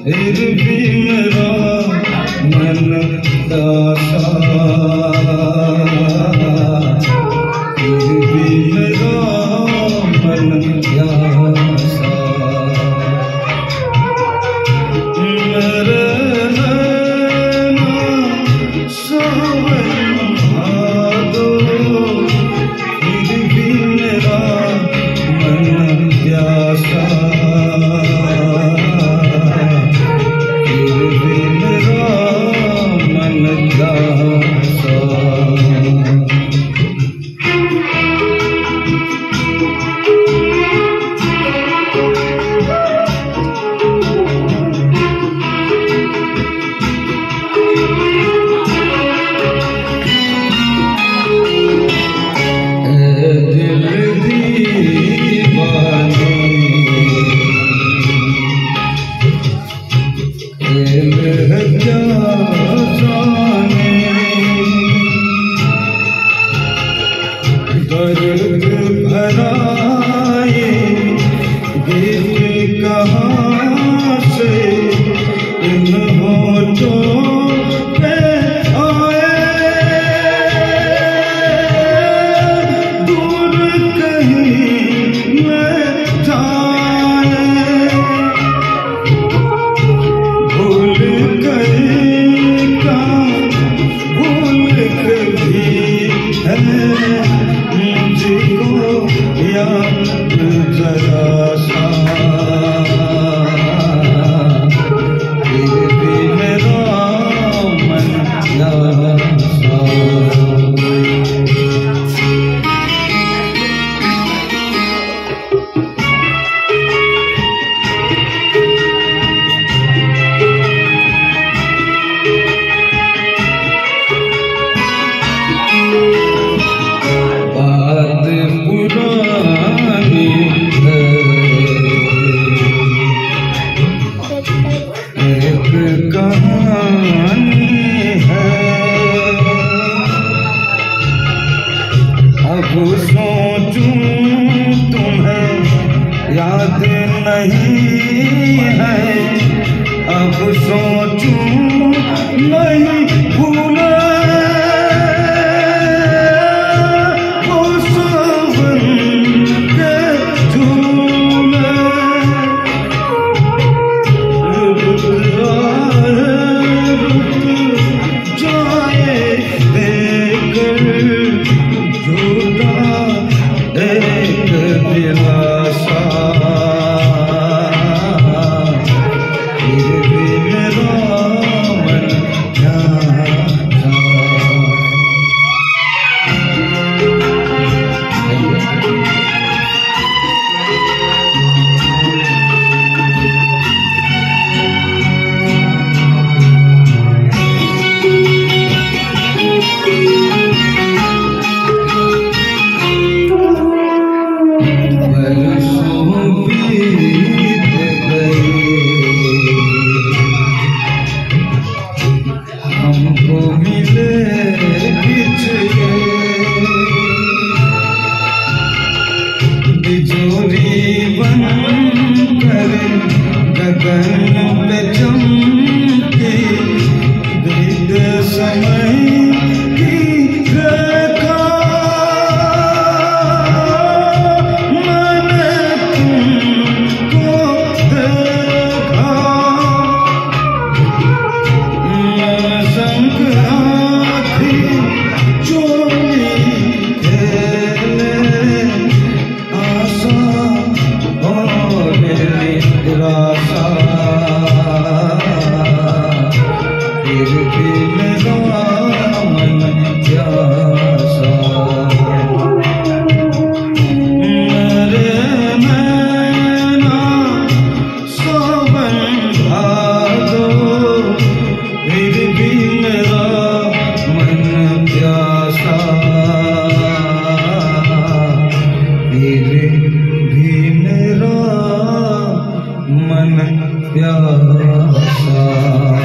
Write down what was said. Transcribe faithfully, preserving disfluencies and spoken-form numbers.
फिर भी मेरा मन प्यासा, फिर भी मेरा मन प्यासा। मेरे नैना सावन भादो, फिर भी मेरा मन प्यासा, फिर भी मेरा मन प्यासा। दर्द भरा ये गीत कहाँ से इन होठों पे आए, दूर कहीं न जाए, भूल गए का भूल कभी है मुझको याद जरा सा, फिर भी मेरा मन प्यासा। बात पुरानी है, एक कहानी है, अब सोचूं तुम्हें याद नहीं है, अब सोचूं नहीं भूला दिलासा, फिर भी मेरा मन प्यासा। हमको मिले बिछड़े बिजोरी बन कर गगन पे चमकी, बीत समय की रेखा मैंने तुमको देखा, संग आँखी चोली खेले, आशा और निराशा, फिर भी मेरा मन प्यासा। मेरे नैना सावन भादो, फिर भी मेरा मन प्यासा, फिर भी मेरा मन प्यासा।